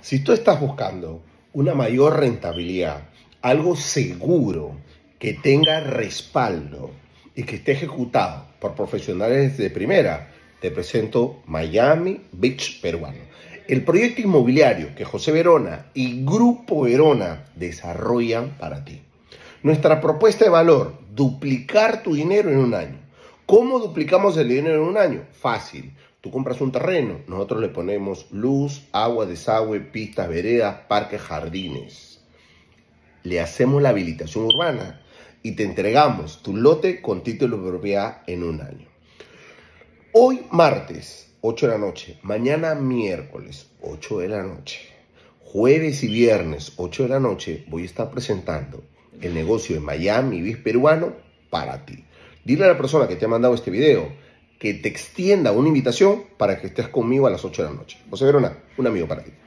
Si tú estás buscando una mayor rentabilidad, algo seguro, que tenga respaldo y que esté ejecutado por profesionales de primera, te presento Miami Beach Peruano. El proyecto inmobiliario que José Verona y Grupo Verona desarrollan para ti. Nuestra propuesta de valor, duplicar tu dinero en un año. ¿Cómo duplicamos el dinero en un año? Fácil. Tú compras un terreno, nosotros le ponemos luz, agua, desagüe, pistas, veredas, parques, jardines. Le hacemos la habilitación urbana y te entregamos tu lote con título de propiedad en un año. Hoy martes, 8 de la noche, mañana miércoles, 8 de la noche, jueves y viernes, 8 de la noche, voy a estar presentando el negocio de Miami Beach Peruano para ti. Dile a la persona que te ha mandado este video que te extienda una invitación para que estés conmigo a las 8 de la noche. José Verona, un amigo para ti.